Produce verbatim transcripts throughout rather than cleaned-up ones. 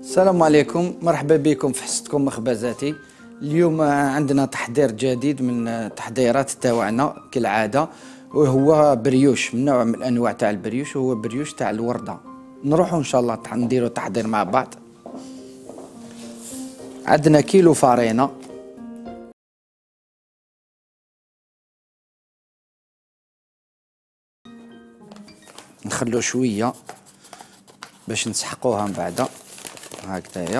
السلام عليكم، مرحبا بكم في حصتكم مخبزاتي. اليوم عندنا تحضير جديد من التحضيرات تاوعنا كالعاده، وهو بريوش من نوع من انواع تاع البريوش، وهو بريوش تاع الورده. نروحوا ان شاء الله نديروا تحضير مع بعض. عندنا كيلو فارينه، نخلو شويه باش نسحقوها من بعد هكذايا.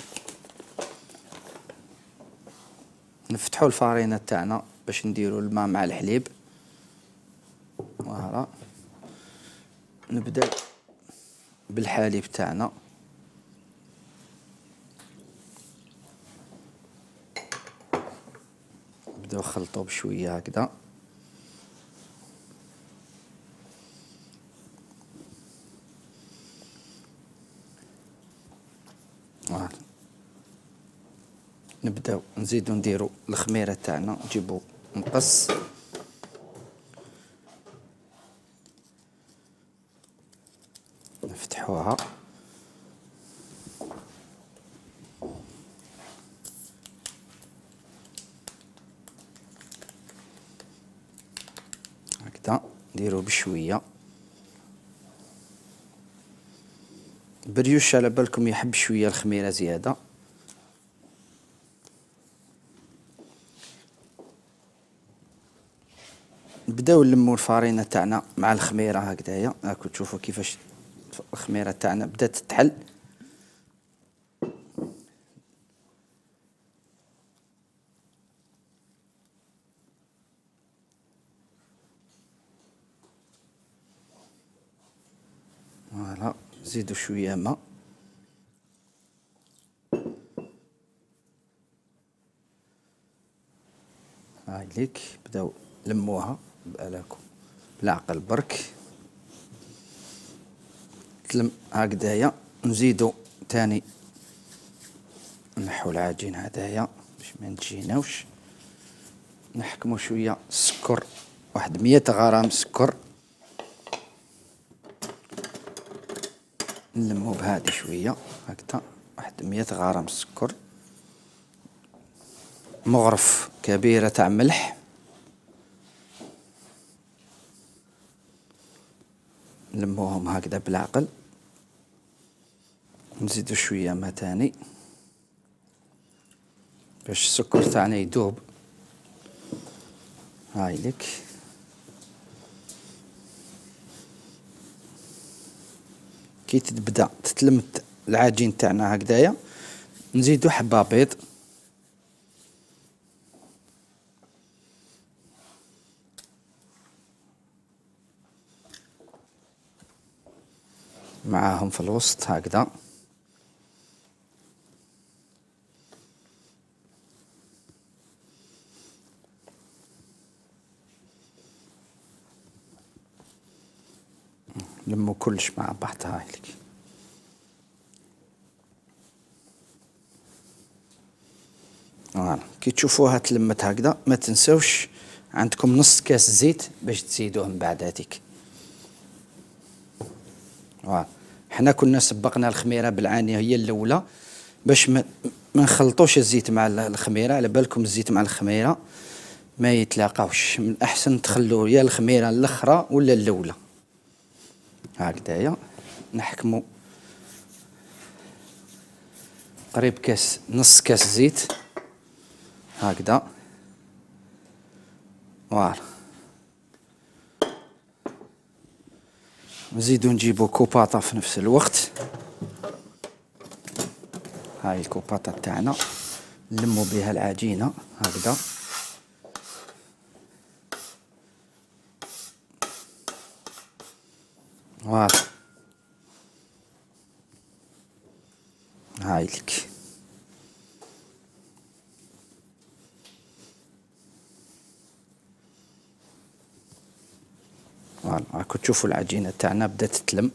نفتحوا الفارينه تاعنا باش نديروا الماء مع الحليب. فوالا، نبدا بالحليب تاعنا. نبداو نخلطوه بشويه هكذا. فوالا، نبداو نزيدو نديرو الخميره تاعنا، نجيبو مقص نفتحوها. هكذا نديرو بشويه. بريوش على بالكم يحب شويه الخميره زياده. نبداو نلمو الفارينه تاعنا مع الخميره هكذايا. راكم تشوفوا كيفاش الخميره تاعنا بدات تحل. فوالا، نزيدو شويه ماء. هاي ليك، بداو لموها بألاكم بالعقل برك. تلم هكذايا. نزيدو تاني نحو العجين هذايا باش ما نتجيناوش. نحكمو شويه السكر، واحد مية غرام سكر. نلمو بهادي شويه هكذا، واحد مية غرام سكر. مغرف كبيره تاع ملح. نلموهم هكذا بالعقل. نزيدو شويه ما تاني باش السكر تاعنا يذوب. هاي لك. كي تبدا تتلم العجين تاعنا هكذايا، نزيدو حبه بيض. معاهم في الوسط هكذا. لموا كلش مع بعض. هاي لك. فوالا، كي تشوفوها تلمت هكذا ما تنسوش عندكم نص كاس زيت باش تزيدوه من بعد هذيك. فوالا، حنا كنا سبقنا الخميره بالعانيه هي الاولى باش ما ما نخلطوش الزيت مع الخميره. على بالكم الزيت مع الخميره ما يتلاقاوش، من احسن تخلوا يا الخميره الاخرى ولا الاولى. هكذايا نحكموا قريب كاس، نص كاس زيت هكذا. فوالا، نزيدو نجيبو كوباطه في نفس الوقت. هاي الكوباطه تاعنا نلمو بها العجينه هكذا. فوالا، هاي لك. فوالا، راكم تشوفوا العجينه تاعنا بدات تتلم.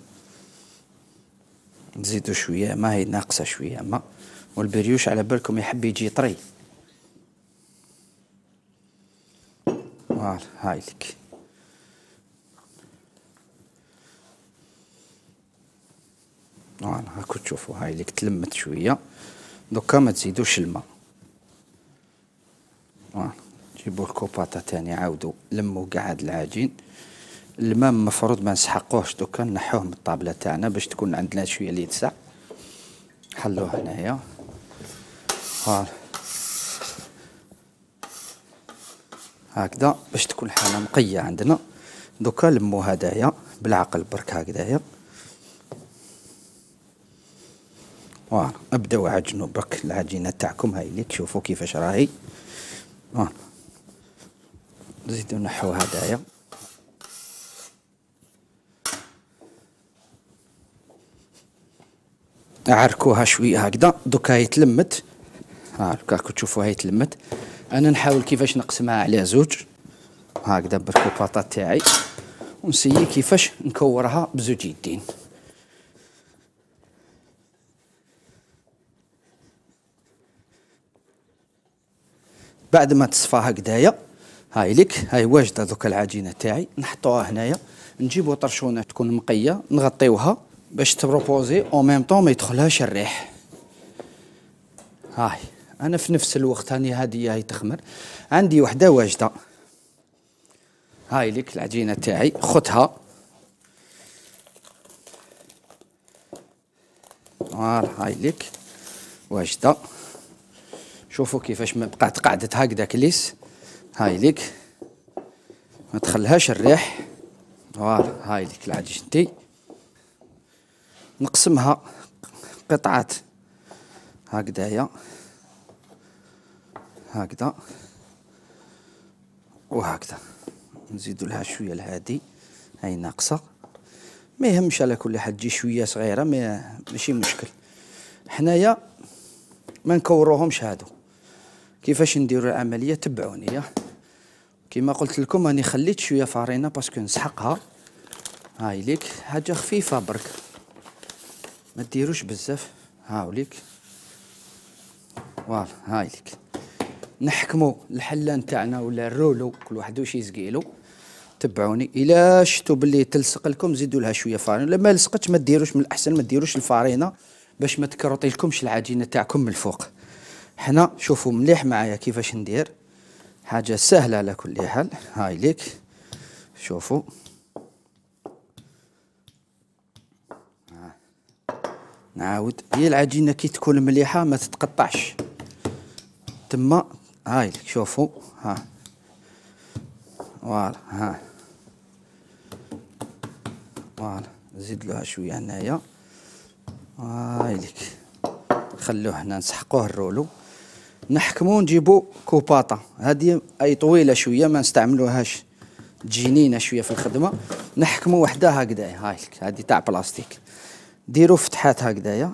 نزيدو شويه ما، هي ناقصه شويه ما. والبريوش على بالكم يحب يجي طري. فوالا، هاي لك. فوالا هاكو تشوفوا هاي ليك تلمت شويه. دوكا ما تزيدوش الماء. فوالا جيبوا الكوباطه تاني عاودوا لموا قاع هاد العجين. الماء مفروض ما نسحقوهش دوكا نحوه من الطابله تاعنا باش تكون عندنا شويه اللي يتسع. حلوه هنايا. فوالا هكذا باش تكون الحاله نقيه عندنا. دوكا لموا هدايا بالعقل برك هكذايا. فوالا ابداو عجنوا برك العجينه تاعكم هاي ليك شوفوا كيفاش راهي. فوالا نزيدو نحو هدايا. عركوها شويه هكذا دوكا هي تلمت. ها راكم تشوفوا هي تلمت. انا نحاول كيفاش نقسمها على زوج هكذا بالكوباطه تاعي ونسيي كيفاش نكورها بزوج يدين. بعد ما تصفى هكذايا هاي لك هاي واجده دوكا العجينه تاعي نحطوها هنايا. نجيبو طرشونه تكون مقيه نغطيوها باش تبروبوزي او ميم طون ما يدخلهاش الريح. هاي انا في نفس الوقت هاني هادي هاي تخمر. عندي وحده واجده هاي لك العجينه تاعي خدها. فوالا هاي لك واجده. شوفوا كيفاش ما بقات قعدت هكذا كليس. هاي لك ما تخليهاش الريح. فوالا هاي لك العجينتي نقسمها قطعات هكذايا هكذا وهكذا. نزيدو لها شويه لهادي هاي ناقصه. ما يهمش على كل حال تجي شويه صغيره ما ماشي مشكل. حنايا ما نكوروهمش هادو. كيفاش نديرو العمليه تبعوني. كيما قلت لكم راني خليت شويه فارينه باسكو نسحقها. هاي ليك حاجه خفيفه برك ما ديروش بزاف. هاوليك فوالا هاي ليك نحكمو الحله نتاعنا ولا الرولو كل واحد واش يزقيلو. تبعوني الا شفتوا باللي تلصق لكم زيدوا لها شويه فارينه. لما لصقتش ما ديروش من الاحسن ما ديروش الفارينه باش ما تكرطي لكمش العجينه تاعكم من الفوق. حنا شوفوا مليح معايا كيفاش ندير. حاجه سهله على كل حال. هاي ليك شوفوا نعاود. هي العجينه كي تكون مليحه ما تتقطعش تما. هاي لك شوفوا ها فوالا ها فوالا نزيد لها شويه هنايا. هاي لك خلوه هنا نسحقوه الرولو نحكمو نجيبو كوباطه. هذه اي طويله شويه ما نستعملوهاش تجينينا شويه في الخدمه. نحكمو وحده هكذايا. هاي لك هذه تاع بلاستيك. ديروا فتحات هكذايا.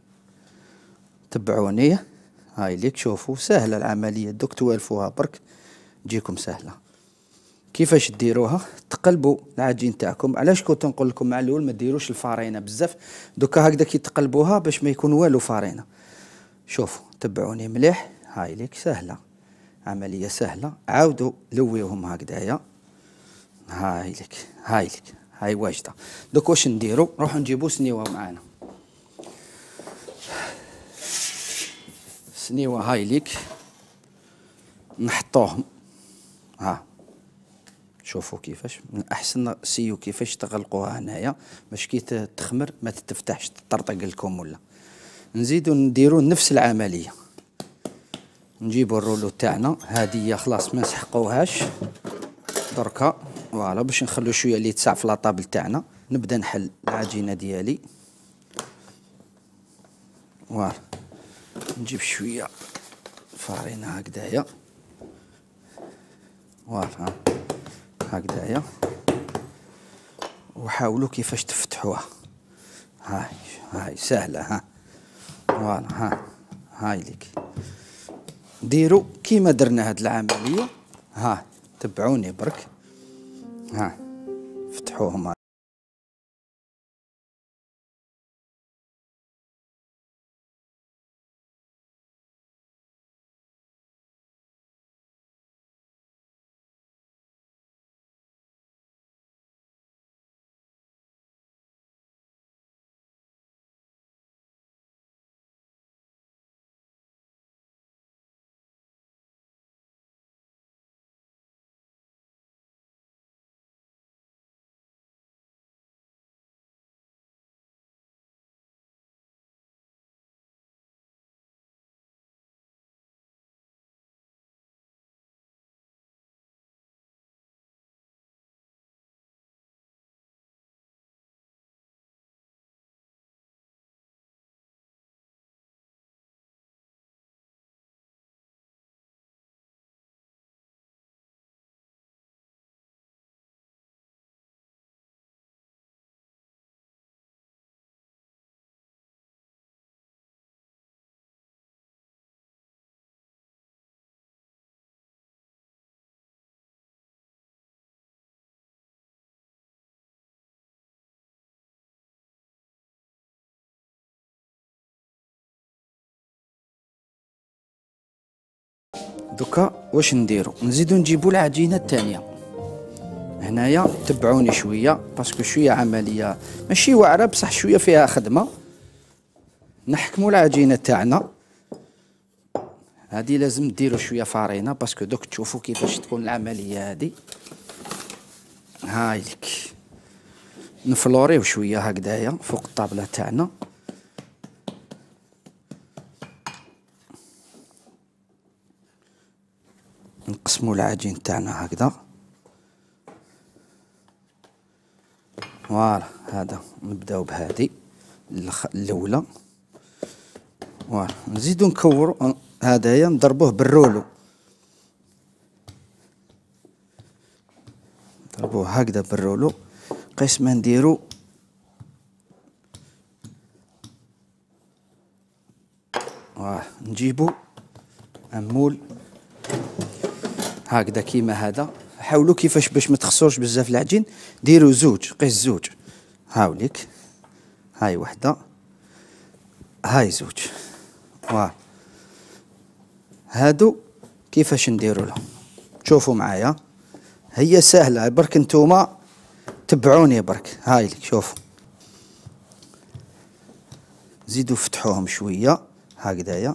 تبعوني. هاي ليك شوفوا سهله العمليه دوك توالفوها برك تجيكم سهله. كيفاش ديروها تقلبوا العجين تاعكم. علاش كنت نقول لكم مع الاول ما ديروش الفارينه بزاف. دوكا هكذا كي تقلبوها باش ما يكون والو فارينه. شوفوا تبعوني مليح. هاي ليك سهله عمليه سهله. عاودوا لويوهم هكذايا. هاي لك هاي لك هاي واجده. دوك واش نديرو نروحو نجيبو سنيوه معانا. سنيوه هاي ليك نحطوهم. ها شوفوا كيفاش من الاحسن سيو كيفاش تغلقوها هنايا باش كي تخمر ما تتفتحش تطرطق لكم ولا. نزيدو نديرو نفس العمليه. نجيبو الرولو تاعنا. هادي خلاص ما نسحقوهاش دركا. فوالا باش نخلو شويه اللي يتسع في لاطابل تاعنا. نبدا نحل العجينه ديالي. فوالا نجيب شويه فارينه هكذايا. فوالا هكذايا وحاولوا كيفاش تفتحوها. هاي هاي سهله. ها فوالا ها هاي ليك ديروا كيما درنا هاد العمليه. ها تبعوني برك. ها فتحوهم. دوكا واش نديرو؟ نزيدو نجيبو العجينه الثانيه. هنايا تبعوني شويه باسكو شويه عمليه ماشي واعره بصح شويه فيها خدمه. نحكمو العجينه تاعنا هادي، لازم ديروا شويه فارينه باسكو دوك تشوفوا كيفاش تكون العمليه هادي. هايلك نفلوريو شويه هكذايا فوق الطابله تاعنا. نقسموا العجين تاعنا هكذا. فوالا هذا نبداو بهادي الاولى. فوالا نزيدو نكورو هدايا نضربوه بالرولو. نضربوه هكذا بالرولو قيس ما نديرو واه نجيبو امول هكذا كيما هذا. حاولوا كيفاش باش ما تخسروش بزاف العجين، ديروا زوج قيس زوج. هاوليك هاي وحده هاي زوج. واه هادو كيفاش نديروا لهم شوفوا معايا، هي سهله برك نتوما تبعوني برك. هايلك شوفوا زيدوا فتحوهم شويه هكذايا.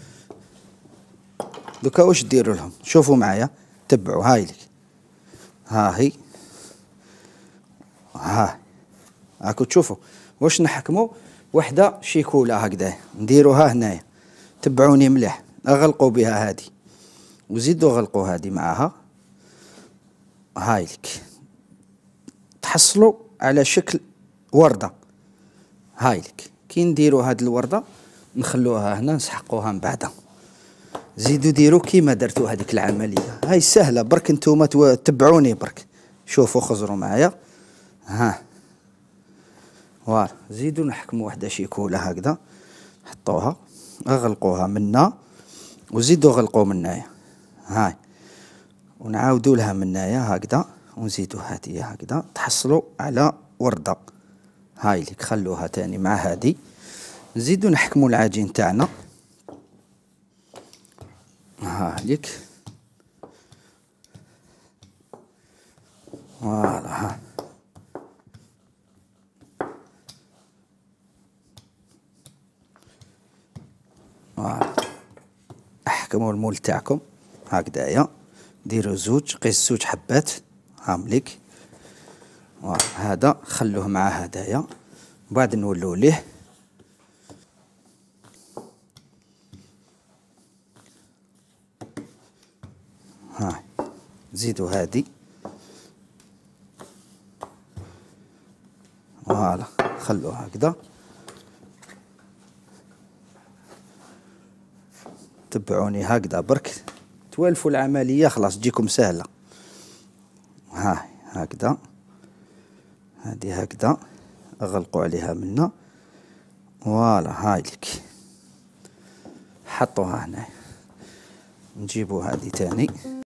دوكا واش ديروا لهم شوفوا معايا تبعوا. هايلك ها هي ها هاكو تشوفوا واش نحكموا. وحده شيكوله هكذا نديروها هنايا. تبعوني مليح. اغلقوا بها هادي وزيدوا غلقوا هادي معاها. هايلك تحصلوا على شكل ورده. هايلك كي نديروا هاد الورده نخلوها هنا نسحقوها من بعدها. زيدوا ديروا كيما درتوا هذيك العمليه. هاي سهله برك نتوما تبعوني برك. شوفوا خزروا معايا. ها فوالا زيدوا نحكموا وحده شيكوله هكذا حطوها اغلقوها منا وزيدوا غلقوا منايا. هاي ونعاودوا لها منايا هكذا ونزيدوا هذه هكذا تحصلوا على ورده. هايلك خلوها تاني مع هذه. نزيدوا نحكموا العجين تاعنا. هايلك فوالا ها فوالا احكموا المول تاعكم هكذايا. ديروا زوج قيس زوج حبات هامليك. هذا خلوه مع هدايا بعد نولوا ليه. هاي زيدوا هادي. فوالا خلوها هكذا. تبعوني هكذا برك توالفوا العملية خلاص تجيكم سهلة. هاي هكذا هذه هكذا اغلقوا عليها منا. فوالا هايلك حطوها هنا. نجيبوا هذه تاني.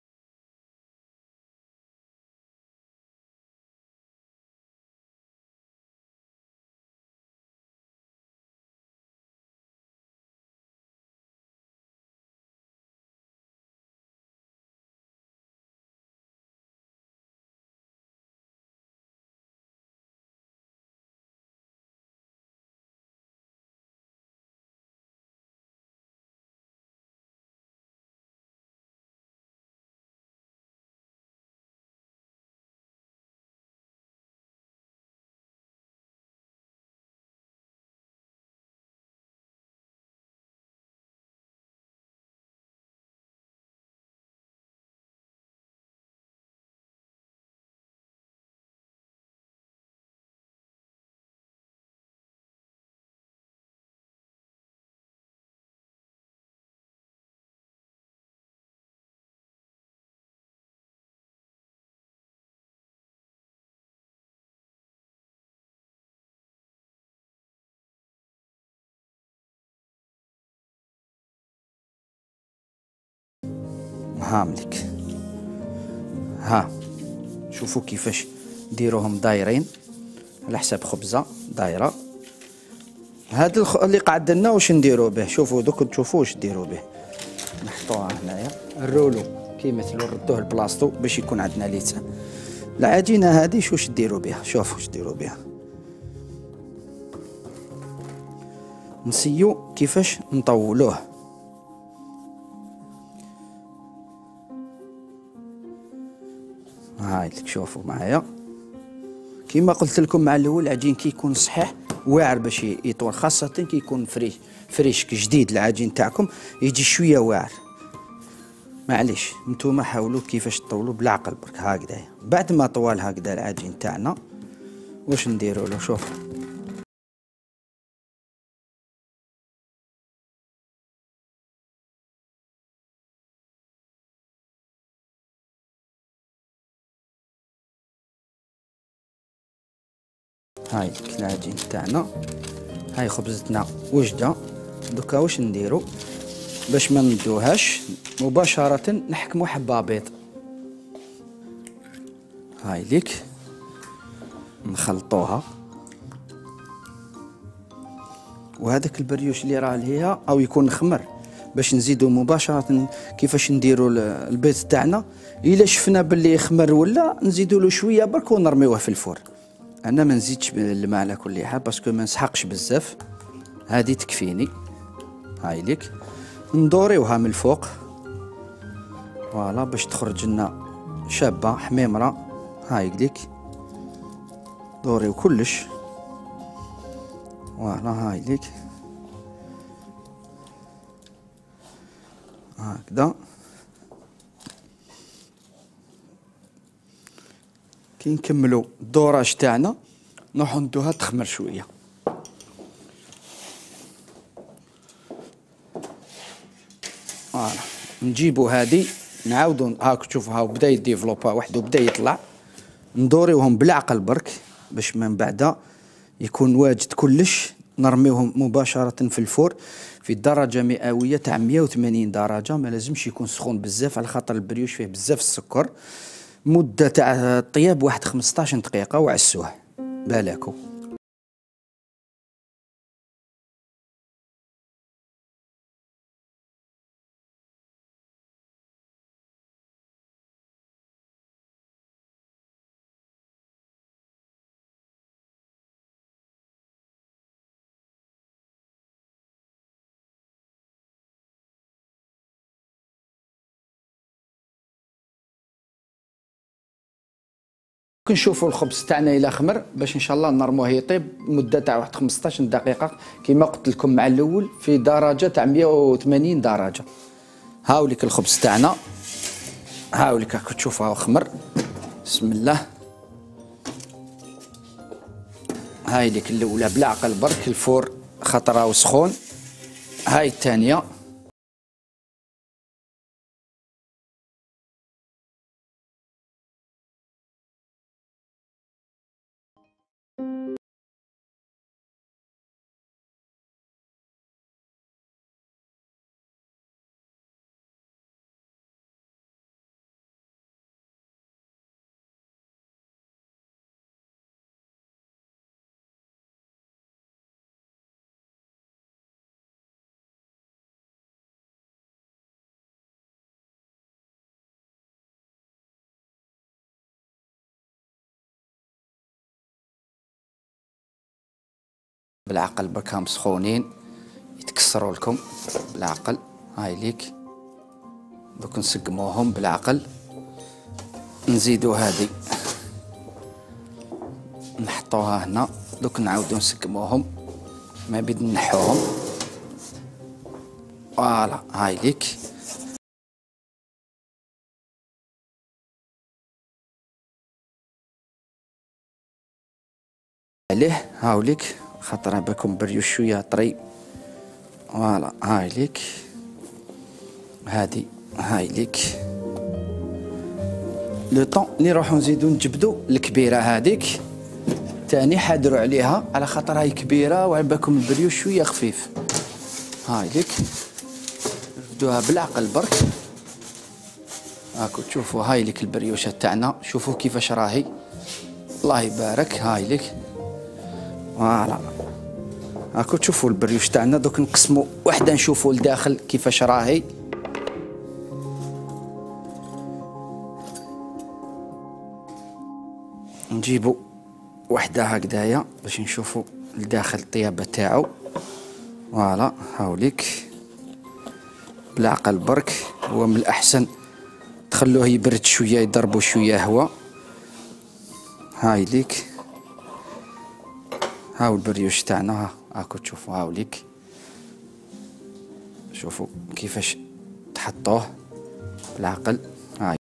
هاملك ها شوفوا كيفاش ديروهم دايرين على حساب خبزه دايره. هذا اللي قعد لنا واش نديروا به. شوفوا دوك تشوفوا واش ديروا به. نحطوها هنايا. الرولو كيمثلو نردوه لبلاصتو باش يكون عندنا ليتان. العجينه هذه واش ديروا بها؟ شوفوا واش ديروا بها. نسيو كيفاش نطولوه. هاي لك شوفوا معايا كيما قلت لكم مع الاول العجين كيكون صحيح واعر باش يطول، خاصه كيكون فريش فريش جديد العجين تاعكم يجي شويه واعر. معليش نتوما حاولوا كيفاش تطولوا بالعقل برك هكذايا. بعد ما طوال هكذا العجين تاعنا واش نديروا له؟ شوف هاي العجين تاعنا. هاي خبزتنا وجده. دوكا واش نديروا باش ما ندوهاش مباشره؟ نحكموا حبه بيض. هاي ليك نخلطوها. وهذاك البريوش اللي راه ليها او يكون خمر باش نزيدوا مباشره. كيفاش نديروا البيض تاعنا؟ الا شفنا باللي خمر ولا نزيدوا له شويه برك ونرميوه في الفور. انا ما نزيدش الماء على كل حال باسكو ما نسحقش بزاف. هذه تكفيني. هاي ليك ندوريوها من الفوق فوالا باش تخرج لنا شابه حميمره. هاي ليك دوريو كلش فوالا. هاي ليك هكذا. كي نكملوا الدوراج تاعنا نروحو ندوها تخمر شويه. فوالا نجيبو هادي نعاودو هاك تشوفوا هاو بدا يديفلوبا وحده بدا يطلع. ندوريوهم بالعقل برك باش من بعد يكون واجد كلش. نرميوهم مباشره في الفور في درجه مئويه تاع مئة وثمانين درجه. ما لازمش يكون سخون بزاف على خاطر البريوش فيه بزاف السكر. مده تاع الطياب واحد خمسطاش دقيقه وعسوه بالاكو. كنشوفوا الخبز تاعنا الى خمر باش ان شاء الله نرموه يطيب مده تاع واحد خمسطاش دقيقه كما قلت لكم مع الاول في درجه تاع مئة وثمانين درجه. هاوليك الخبز تاعنا. هاوليك راكم تشوفوه خمر. بسم الله. هاي ليك الاولى بالعقل برك الفور خاطر راهو سخون. هاي الثانيه. بالعقل برك هام سخونين يتكسروا لكم بالعقل. هاي ليك دوك نسقموهم بالعقل. نزيدو هادي نحطوها هنا. دوك نعاودو نسقموهم ما بيد نحوهم. فوالا هاي ليك. عليه هاوليك خاطر باكم بريوش شويه طري. فوالا هاي ليك. هادي هاي ليك. لو طون اللي نروحو نزيدو نجبدو الكبيره هذيك تاني حادروا عليها على خاطر هاي كبيره وعلى بالكم البريوش شويه خفيف. هاي ليك نبدوها بالعقل برك. هاكو تشوفوا هاي ليك البريوشه تاعنا. شوفوا كيفاش راهي الله يبارك. هاي ليك فوالا هاكو تشوفوا البريوش تاعنا. دوك نقسموا وحده نشوفوا لداخل كيفاش راهي. نجيبو وحده هكذايا باش نشوفوا لداخل الطيابه تاعو. فوالا هاوليك بالعقل برك. هو من الاحسن تخلوه يبرد شويه، يضربوا شويه هواء. هاي ليك هاو البريوش تاعنا، هاكو تشوفوا هاوليك. شوفوا كيفاش تحطوه بالعقل. هاي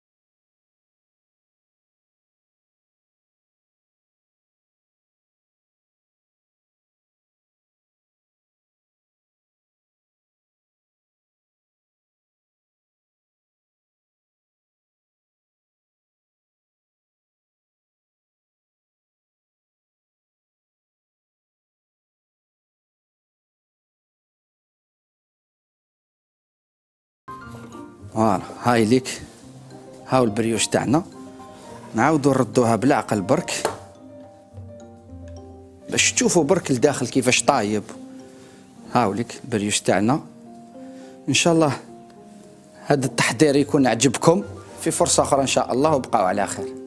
فوالا هاي ليك هاو البريوش تاعنا. نعاودو نردوها بالعقل برك باش تشوفوا برك الداخل كيفاش طايب. هاوليك البريوش تاعنا. ان شاء الله هذا التحضير يكون عجبكم. في فرصة أخرى إن شاء الله، وبقاو على خير.